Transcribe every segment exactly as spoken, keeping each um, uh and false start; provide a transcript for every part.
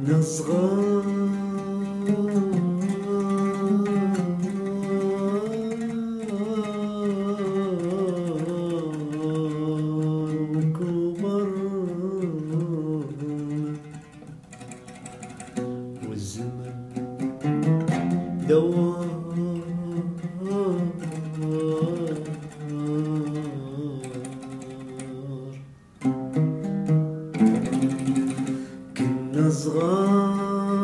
كنا صغار والزمن دوار كنا صغار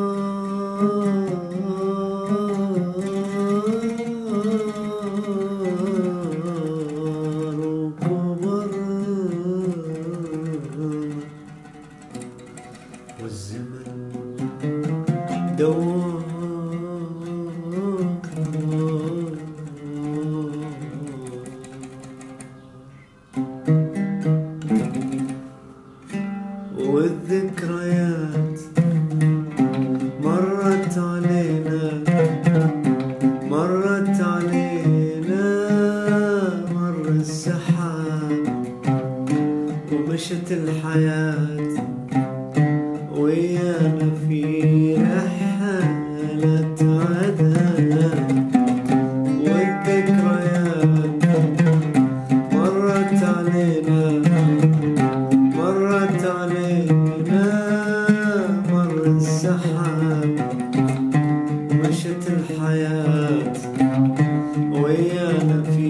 وكبرنا والزمن دوار والذكريات مرت علينا مرت علينا مر السحاب ومشت الحياة ويانا في رحلة عذاب والذكريات مرت علينا مرت علينا مر السحاب ومشت الحياة ويانا في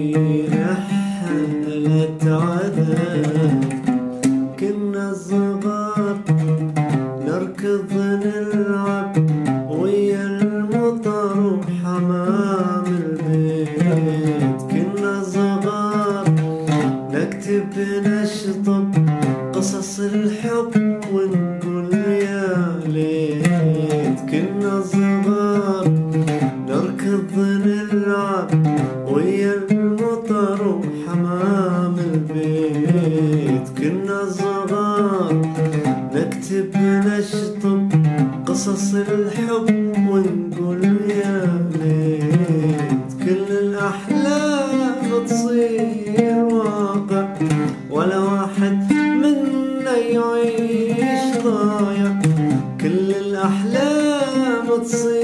رحلة عذاب كنا صغار نركض نلعب ويا المطر وحمام البيت كنا صغار نكتب نشطب قصص الحب ونقول يا ليت كنا صغار نركض نلعب ويا المطر وحمام البيت كنا صغار نكتب نشطب قصص الحب ونقول يا ليت كل الأحلام تصير واقع ولا واحد منا يعيش ضايع كل الأحلام تصير